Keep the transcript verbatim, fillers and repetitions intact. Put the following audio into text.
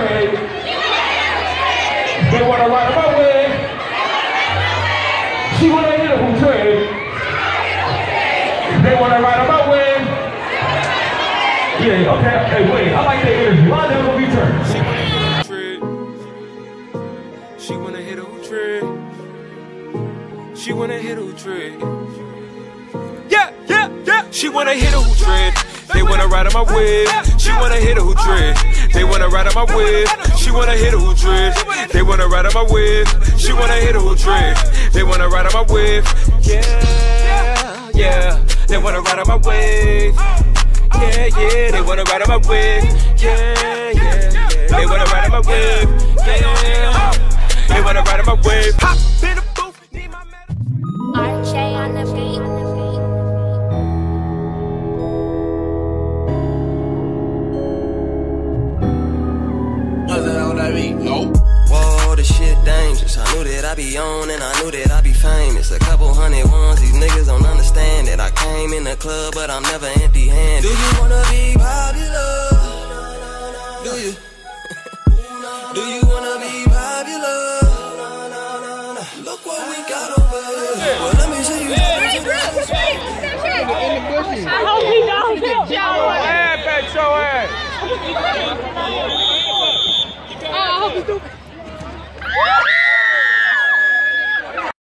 trade. They wanna ride my way. She wanna hit a who trade. They wanna ride my way. Yeah, okay. Hey, wait. I like that energy. Lawndale gonna be turned. She wanna hit a who trade. She wanna hit a who trade. Yeah, yeah, yeah. She wanna hit a who trade. They wanna ride on my wave. She wanna hit a who trade. They wanna ride on my wave. She wanna hit a who trade. They wanna ride on my wave. She wanna hit a who trade. They wanna ride on my wave. Yeah, yeah. They wanna ride on my wave. Yeah, yeah. They wanna ride on my wave. Yeah, yeah, yeah. They wanna ride on my wave. Yeah. They wanna ride on my wave. Hop in the booth, need my medal. R J on the beat. Nothing on that beat, nope. Whoa, this shit dangerous. I knew that I be on and I knew that I be famous. A couple hundred ones, these niggas don't understand that I came in the club, but I'm never empty-handed. Do you wanna be popular? Do you? Do you